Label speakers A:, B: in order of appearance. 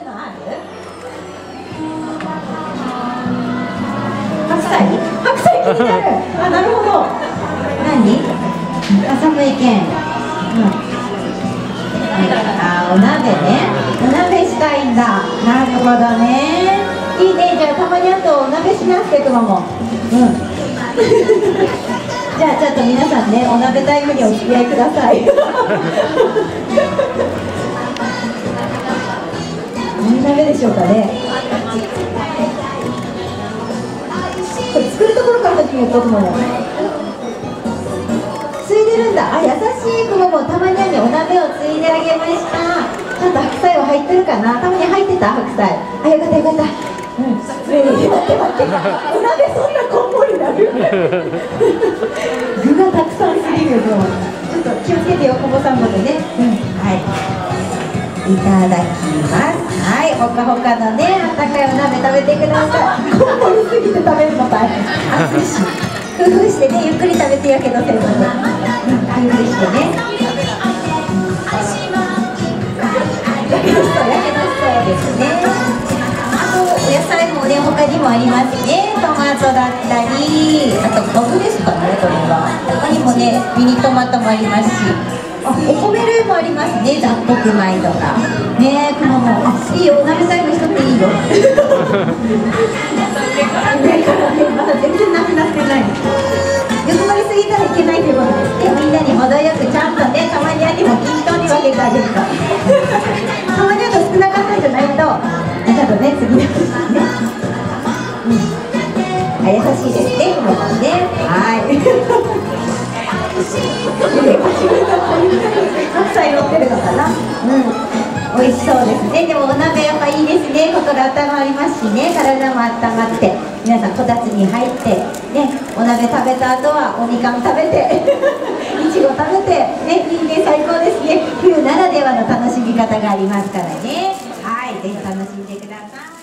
A: のある？白菜？白菜気になる。あ、なるほど。何？寒いけん。あ、お鍋ね。お鍋したいんだ。なるほどね。いいね。じゃあたまにあとお鍋しなくてくのも。じゃあちょっと皆さんね、お鍋タイムにお付き合いください。何鍋でしょうかね。これ作るところから始めるとくもも。ついでるんだ。あ、優しいくもも。たまにはね、お鍋をついであげました。ちょっと白菜は入ってるかな。たまに入ってた白菜。あ、よかったよかった。待って待って。お鍋そんなこんもりなる。具がたくさんすぎるよ。ちょっと気をつけてよ、こぼさんまでね。はい。いただきます。はい、ほかほかのね、あったかいお鍋食べてください。こんもりすぎて食べるの大変。熱いし。工夫してね、ゆっくり食べてやけどせずに。工夫してね。やけどしそうですね。お野菜もね、他にもありますね。トマトだったり、あとカブですかね、これは。他にもね、ミニトマトもありますし、あ、お米類もありますね。雑穀米とか。ね、くもも。あ、いいよ、お鍋タイムしとっていいよ。上からね、まだ全然なくなってない。欲張りすぎたらいけないということですね。みんなに程よくちゃんとね、たまにはにも均等に分けてあげると。たまにはと少なかったんじゃないと。ちゃんとね、次の日ね。あ、優しいですね、この子ね。はい。白菜乗ってるのかな。美味しそうですね。でもお鍋やっぱいいですね。心温まりますしね、体も温まって、皆さんこたつに入ってね、お鍋食べた後はおみかん食べて、いちご食べてね、いいね、最高ですね。冬ならではの楽しみ方がありますからね。はい、ぜひ楽しんでください。